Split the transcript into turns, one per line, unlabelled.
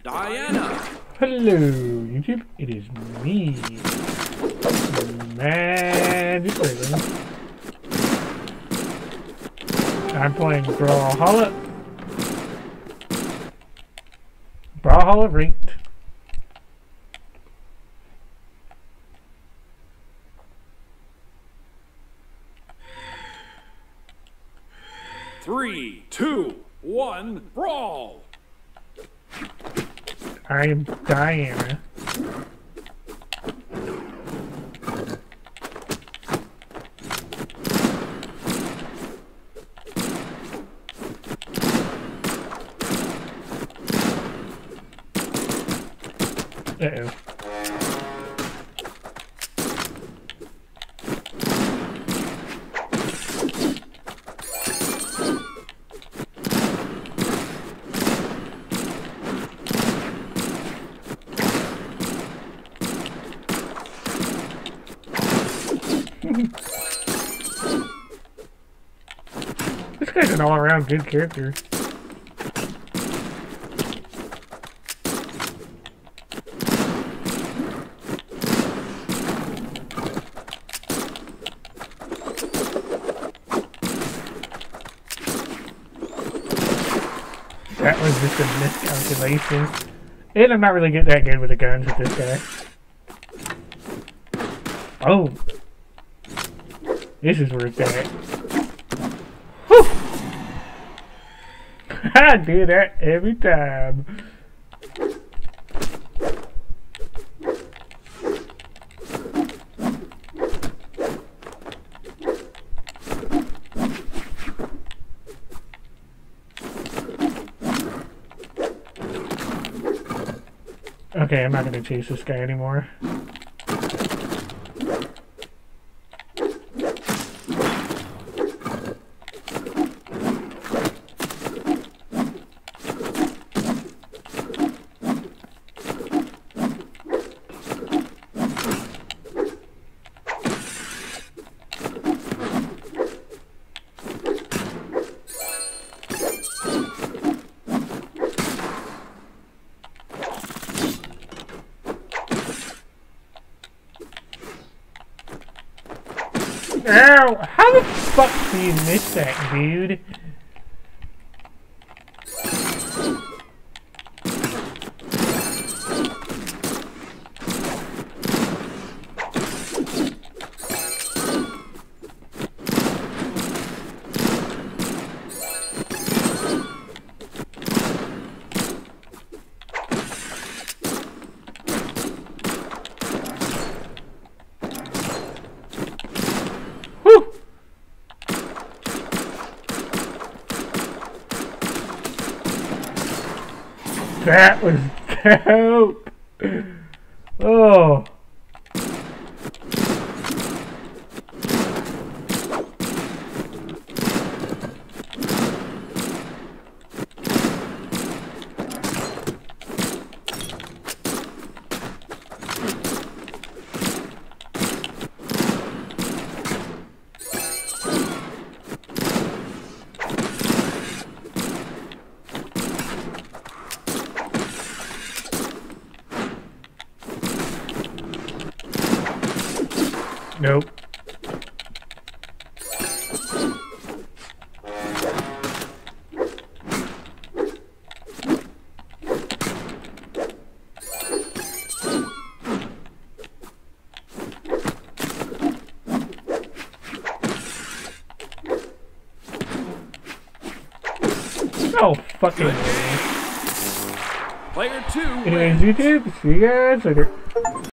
Diana.
Hello, YouTube. It is me, Magic Raven. I'm playing Brawlhalla. Brawlhalla ranked.
Three, two, one, brawl!
I am Diana. Uh-oh. This guy's an all-around good character. That was just a miscalculation. And I'm not really getting that good with the guns with this guy. Oh. This is where it's at. Whew. I do that every time. Okay, I'm not gonna chase this guy anymore. Ow! How the fuck do you miss that, dude? That was dope! Oh! Nope. Oh, fucking way.
Player two.
Anyways, YouTube, see you guys later.